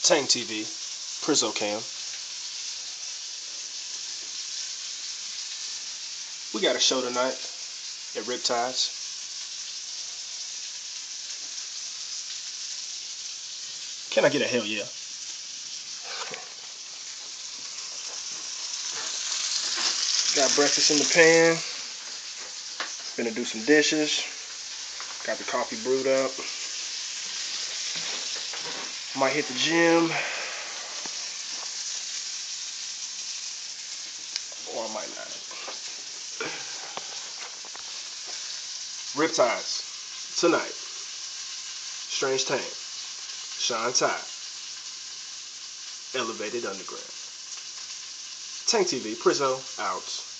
Tang TV, Prizzo Cam. We got a show tonight at Riptides. Can I get a hell yeah? Got breakfast in the pan. Gonna do some dishes. Got the coffee brewed up. Might hit the gym. Or I might not. Riptides. Tonight. Strange Tang. Shine Tide. Elevated Underground. Tang TV, Prizzo, out.